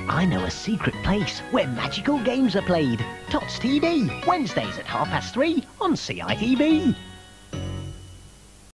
I know a secret place where magical games are played. Tots TV, Wednesdays at 3:30 on CITV.